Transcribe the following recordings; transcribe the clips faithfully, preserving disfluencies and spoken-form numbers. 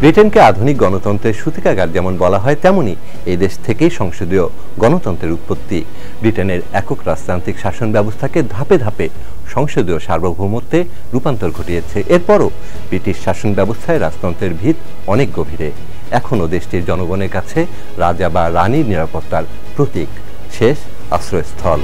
ব্রিটেনকে আধুনিক গণতন্ত্রের সূতিকাগার যেমন বলা হয়, তেমনি এই দেশ থেকেই সংসদীয় গণতন্ত্রের উৎপত্তি। ব্রিটেনের একক রাজতান্ত্রিক শাসন ব্যবস্থাকে ধাপে ধাপে সংসদীয় সার্বভৌমত্বে রূপান্তর ঘটিয়েছে। এরপরও ব্রিটিশ শাসন ব্যবস্থায় রাজতন্ত্রের ভিত অনেক গভীরে। এখনও দেশটির জনগণের কাছে রাজা বা রানীর নিরাপত্তার প্রতীক, শেষ আশ্রয়স্থল।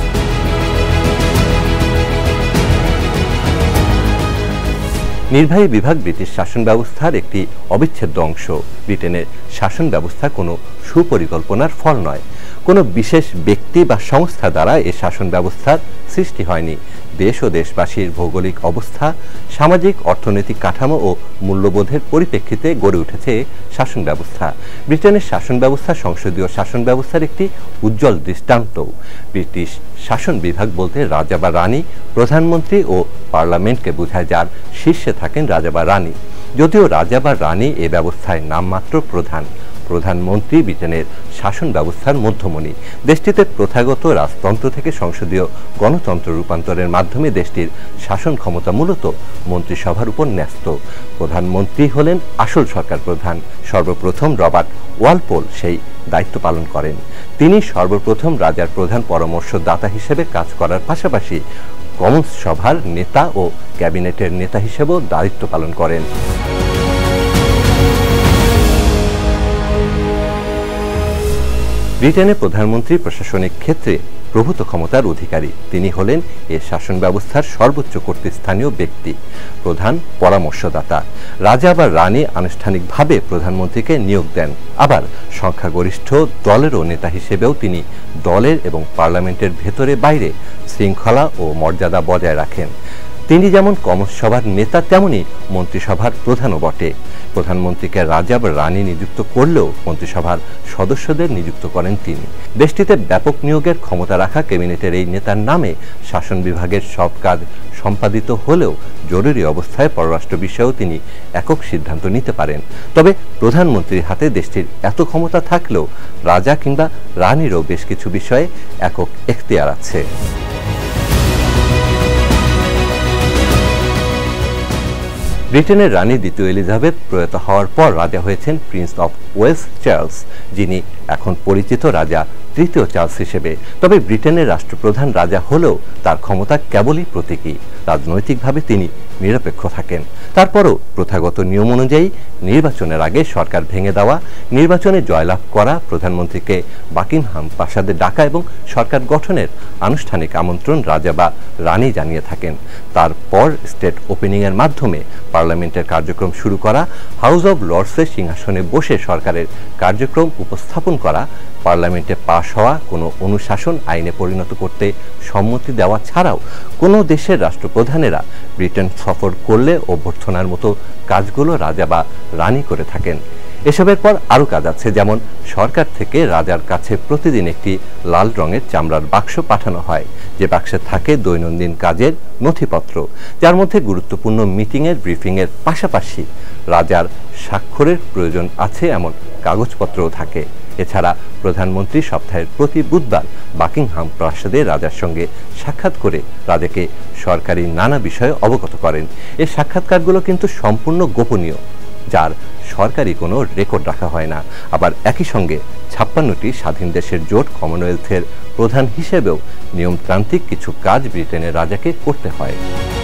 নির্বাহী বিভাগ ব্রিটিশ শাসন ব্যবস্থার একটি অবিচ্ছেদ্য অংশ। ব্রিটেনের শাসন ব্যবস্থা কোনো সুপরিকল্পনার ফল নয়, কোনো বিশেষ ব্যক্তি বা সংস্থা দ্বারা এ শাসন ব্যবস্থার সৃষ্টি হয়নি। দেশ ও দেশবাসীর ভৌগোলিক অবস্থা, সামাজিক অর্থনৈতিক কাঠামো ও মূল্যবোধের পরিপ্রেক্ষিতে গড়ে উঠেছে শাসন ব্যবস্থা। ব্রিটেনের শাসন ব্যবস্থা সংসদীয় শাসন ব্যবস্থার একটি উজ্জ্বল দৃষ্টান্ত। ব্রিটিশ শাসন বিভাগ বলতে রাজা বা রানী, প্রধানমন্ত্রী ও পার্লামেন্টকে বোঝায়, যার শীর্ষে থাকেন রাজা বা রানী। যদিও রাজা বা রানী এ ব্যবস্থায় নামমাত্র প্রধান, প্রধানমন্ত্রী ব্রিটেনের শাসন ব্যবস্থার মধ্যমণি। দেশটিতে প্রথাগত রাজতন্ত্র থেকে সংসদীয় গণতন্ত্র রূপান্তরের মাধ্যমে দেশটির শাসন ক্ষমতা মূলত মন্ত্রিসভার উপর ন্যস্ত। প্রধানমন্ত্রী হলেন আসল সরকার প্রধান। সর্বপ্রথম রবার্ট ওয়ালপোল সেই দায়িত্ব পালন করেন। তিনি সর্বপ্রথম রাজার প্রধান পরামর্শদাতা হিসেবে কাজ করার পাশাপাশি কমন্স সভার নেতা ও ক্যাবিনেটের নেতা হিসেবেও দায়িত্ব পালন করেন। ব্রিটেনের প্রধানমন্ত্রী প্রশাসনিক ক্ষেত্রে প্রভূত ক্ষমতার অধিকারী। তিনি হলেন এ শাসন ব্যবস্থার সর্বোচ্চ কর্তৃস্থানীয় ব্যক্তি, প্রধান পরামর্শদাতা। রাজা বা রানী আনুষ্ঠানিকভাবে প্রধানমন্ত্রীকে নিয়োগ দেন, আবার সংখ্যাগরিষ্ঠ দলেরও নেতা হিসেবেও তিনি দলের এবং পার্লামেন্টের ভেতরে বাইরে শৃঙ্খলা ও মর্যাদা বজায় রাখেন। তিনি যেমন কমন্স সভার নেতা, তেমনি মন্ত্রিসভার প্রধানও বটে। প্রধানমন্ত্রীকে রাজা বা রানী নিযুক্ত করলেও মন্ত্রিসভার সদস্যদের নিযুক্ত করেন তিনি। দেশটিতে ব্যাপক নিয়োগের ক্ষমতা রাখা ক্যাবিনেটের এই নেতার নামে শাসন বিভাগের সব কাজ সম্পাদিত হলেও জরুরি অবস্থায় পররাষ্ট্র বিষয়েও তিনি একক সিদ্ধান্ত নিতে পারেন। তবে প্রধানমন্ত্রীর হাতে দেশটির এত ক্ষমতা থাকলেও রাজা কিংবা রানীরও বেশ কিছু বিষয়ে একক এখতিয়ার আছে। ব্রিটেনের রানী দ্বিতীয় এলিজাবেথ প্রয়াত হওয়ার পর রাজা হয়েছেন প্রিন্স অফ ওয়েলস চার্লস, যিনি এখন পরিচিত রাজা তৃতীয় চার্লস হিসেবে। তবে ব্রিটেনের রাষ্ট্রপ্রধান রাজা হলেও তার ক্ষমতা কেবলই প্রতীকী। রাজনৈতিকভাবে তিনি নিরপেক্ষ থাকেন। তারপরও প্রথাগত নিয়ম অনুযায়ী নির্বাচনের আগে সরকার ভেঙে দেওয়া, নির্বাচনে জয়লাভ করা, প্রধানমন্ত্রীকে বাকিংহাম প্রাসাদে ডাকা এবং সরকার গঠনের আনুষ্ঠানিক আমন্ত্রণ রাজা বা রানী জানিয়ে থাকেন। তারপর স্টেট ওপেনিংয়ের মাধ্যমে পার্লামেন্টের কার্যক্রম শুরু করা, হাউস অব লর্ডসের সিংহাসনে বসে সরকারের কার্যক্রম উপস্থাপন করা, পার্লামেন্টে পাশ হওয়া কোনো অনুশাসন আইনে পরিণত করতে সম্মতি দেওয়া ছাড়াও কোনো দেশের রাষ্ট্রপ্রধানেরা ব্রিটেন সফর করলে অভ্যর্থনার মতো কাজগুলো রাজা বা রানী করে থাকেন। এসবের পর আরও কাজ আছে, যেমন সরকার থেকে রাজার কাছে প্রতিদিন একটি লাল রঙের চামড়ার বাক্স পাঠানো হয়, যে বাক্সে থাকে দৈনন্দিন কাজের নথিপত্র, যার মধ্যে গুরুত্বপূর্ণ মিটিংয়ের ব্রিফিংয়ের পাশাপাশি রাজার স্বাক্ষরের প্রয়োজন আছে এমন কাগজপত্রও থাকে। এছাড়া প্রধানমন্ত্রী সপ্তাহের প্রতি বুধবার বাকিংহাম প্রাসাদে রাজার সঙ্গে সাক্ষাৎ করে রাজাকে সরকারি নানা বিষয়ে অবগত করেন। এই সাক্ষাৎকারগুলো কিন্তু সম্পূর্ণ গোপনীয়, যার সরকারি কোনো রেকর্ড রাখা হয় না। আবার একই সঙ্গে ছাপ্পান্নটি স্বাধীন দেশের জোট কমনওয়েলথের প্রধান হিসেবেও নিয়মতান্ত্রিক কিছু কাজ ব্রিটেনের রাজাকে করতে হয়।